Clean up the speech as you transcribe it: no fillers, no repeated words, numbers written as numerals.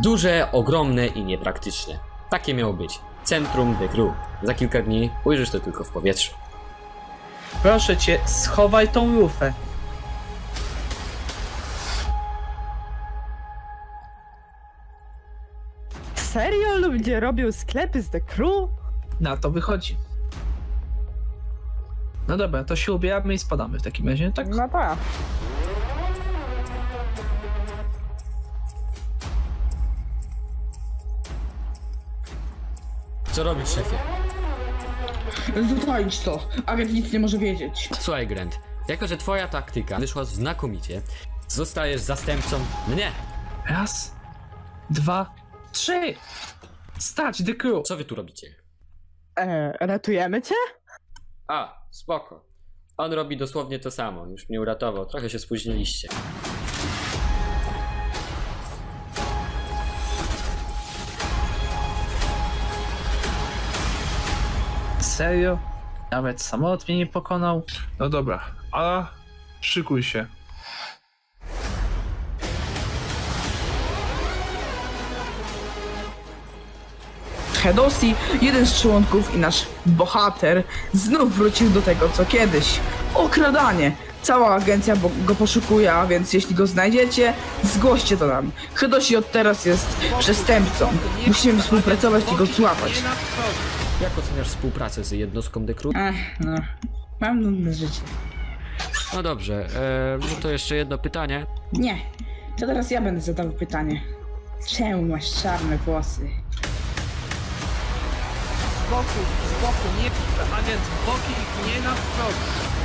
Duże, ogromne i niepraktyczne. Takie miało być centrum The Crew. Za kilka dni ujrzysz to tylko w powietrzu. Proszę cię, schowaj tą lufę. Serio? Ludzie robią sklepy z The Crew? Na to wychodzi. No dobra, to się ubieramy i spadamy w takim razie, tak? No tak. Co robić, szefie? Zatańcz to, agent nic nie może wiedzieć. Słuchaj, Grant, jako że twoja taktyka wyszła znakomicie, zostajesz zastępcą mnie. Raz, dwa, trzy! Stać, The Crew! Co wy tu robicie? Ratujemy cię? A, spoko. On robi dosłownie to samo, już mnie uratował, trochę się spóźniliście. Serio? Nawet samolot mnie nie pokonał? No dobra, a szykuj się. Hedosi, jeden z członków i nasz bohater, znów wrócił do tego co kiedyś. Okradanie. Cała agencja go poszukuje, a więc jeśli go znajdziecie, zgłoście to nam. Hedosi od teraz jest przestępcą. Musimy współpracować i go złapać. Jak oceniasz współpracę z jednostką The Crew? No, mam nudne życie. No dobrze, no to jeszcze jedno pytanie. Nie, to teraz ja będę zadawał pytanie. Czemu masz czarne włosy? Z boku, nie, agent, boki, nie na wprost.